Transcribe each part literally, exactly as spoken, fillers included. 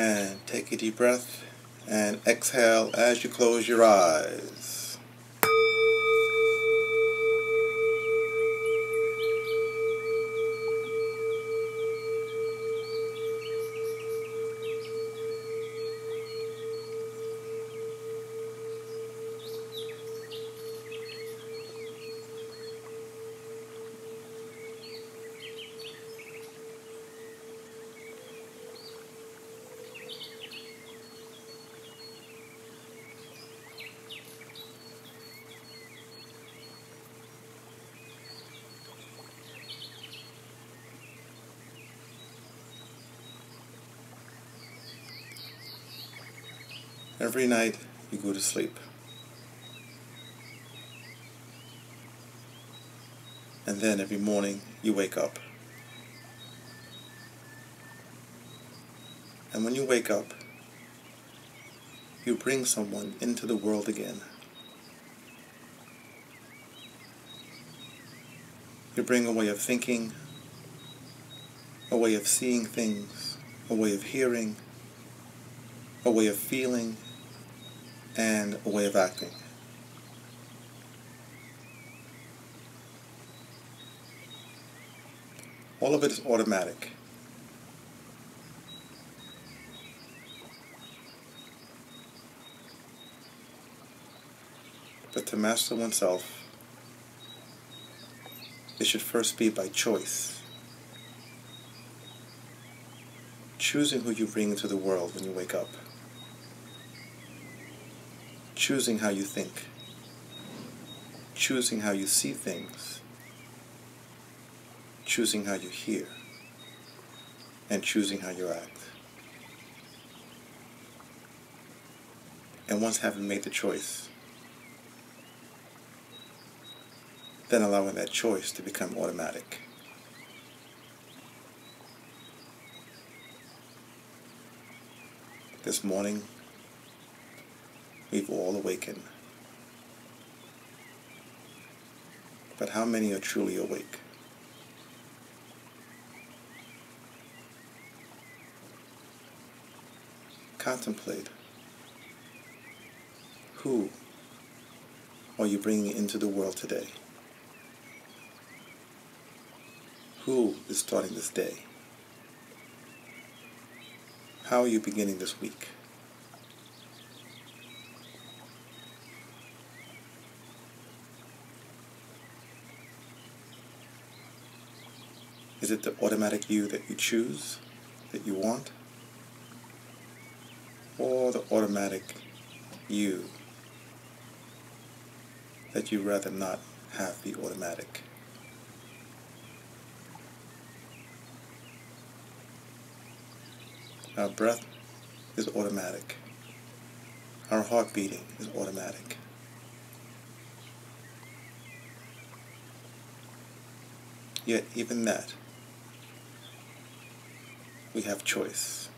And take a deep breath and exhale as you close your eyes. Every night you go to sleep. And then every morning you wake up. And when you wake up, you bring someone into the world again. You bring a way of thinking, a way of seeing things, a way of hearing, a way of feeling, and a way of acting. All of it is automatic. But to master oneself, it should first be by choice. Choosing who you bring into the world when you wake up. Choosing how you think. Choosing how you see things. Choosing how you hear. And choosing how you act. And once having made the choice, then allowing that choice to become automatic. This morning, we've all awakened. But how many are truly awake? Contemplate. Who are you bringing into the world today? Who is starting this day? How are you beginning this week? Is it the automatic you that you choose, that you want? Or the automatic you that you'd rather not have be automatic? Our breath is automatic. Our heart beating is automatic. Yet even that, we have choice.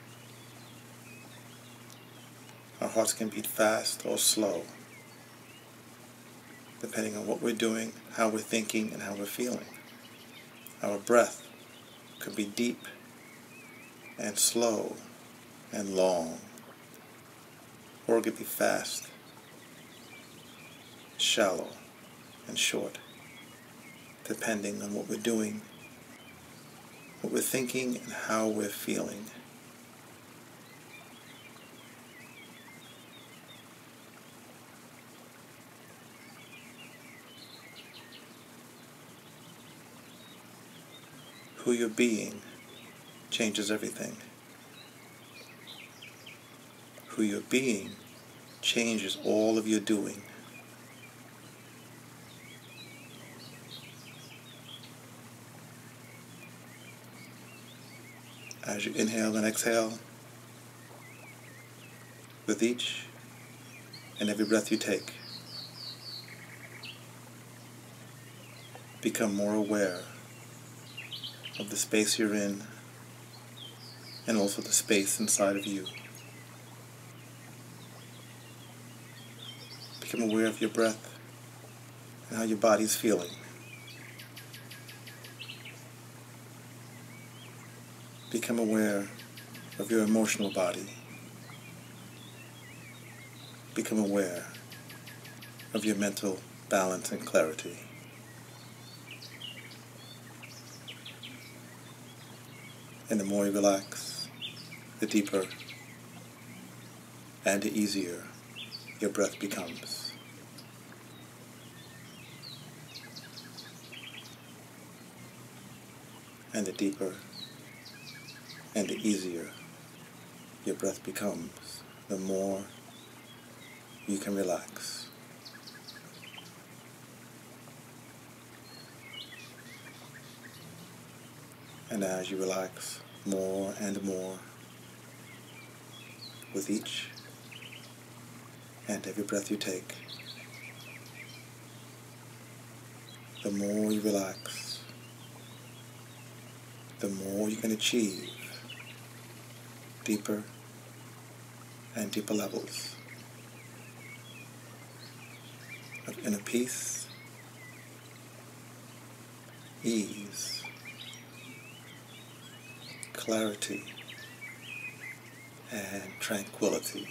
Our hearts can beat fast or slow, depending on what we're doing, how we're thinking, and how we're feeling. Our breath could be deep and slow and long, or it could be fast, shallow, and short, depending on what we're doing, what we're thinking, and how we're feeling. Who you're being changes everything. Who you're being changes all of your doing. As you inhale and exhale, with each and every breath you take, become more aware of the space you're in and also the space inside of you. Become aware of your breath and how your body's feeling. Become aware of your emotional body. Become aware of your mental balance and clarity. And the more you relax, the deeper and the easier your breath becomes. And the deeper and the easier your breath becomes, the more you can relax. And as you relax more and more with each and every breath you take, the more you relax, the more you can achieve deeper and deeper levels of inner peace, ease, clarity, and tranquility.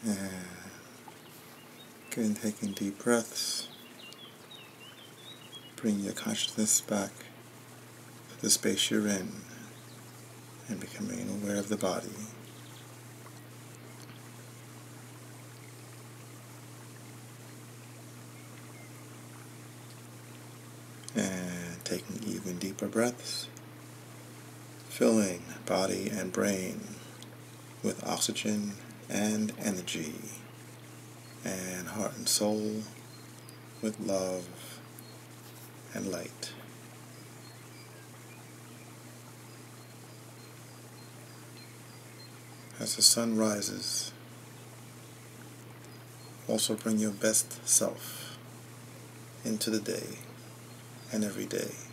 And again, taking deep breaths. Bring your consciousness back to the space you're in and becoming aware of the body. And taking even deeper breaths, filling body and brain with oxygen and energy, and heart and soul with love and light. As the sun rises, also bring your best self into the day and every day.